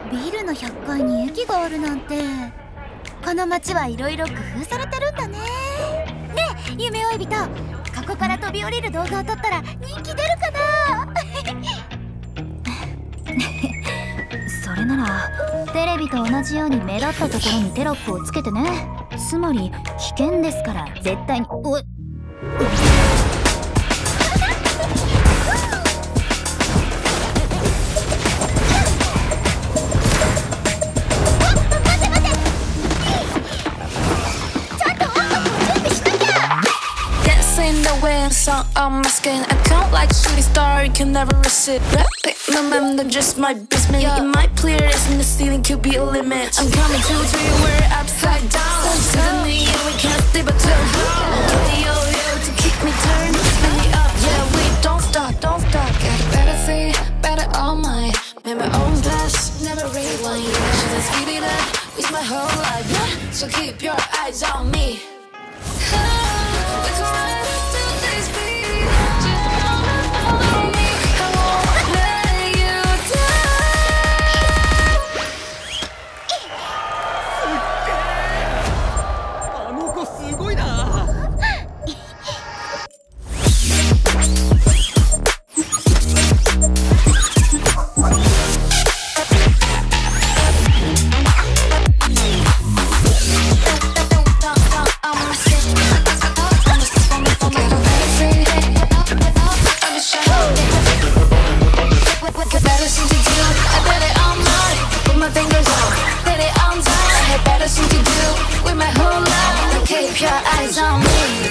ビルの100階に駅があるなんて。この街はいろいろ工夫されてるんだね。ねえ夢追い人、ここから飛び降りる動画を撮ったら人気出るかな？ それならテレビと同じように目立ったところにテロップをつけてね。つまり危険ですから絶対に。おい Song on my skin, I count like a shooting star, you can never resist. My mind, not just my basement. You might clear this in the ceiling, could be a limit. I'm coming to you, we're upside down. Suddenly, yeah, we can't stay but turn. Yo, to keep me turned, spin me up, yeah, we don't stop, don't stop. Got better free, better all mine. Made my own glass, never rewind. Should I speed it up, waste my whole life, yeah. So keep your eyes on me. We can ride it till this beat. Just follow me, I won't let you down. あの子すごいな。 Keep your eyes on me.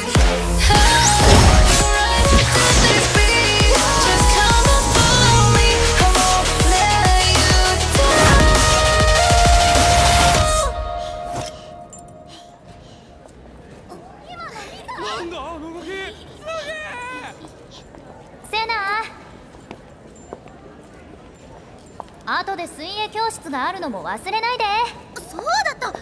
Just come and follow me. I won't let you down. なんだあの動き。すげえ。 セナ、後で水泳教室があるのも忘れないで。 そうだった。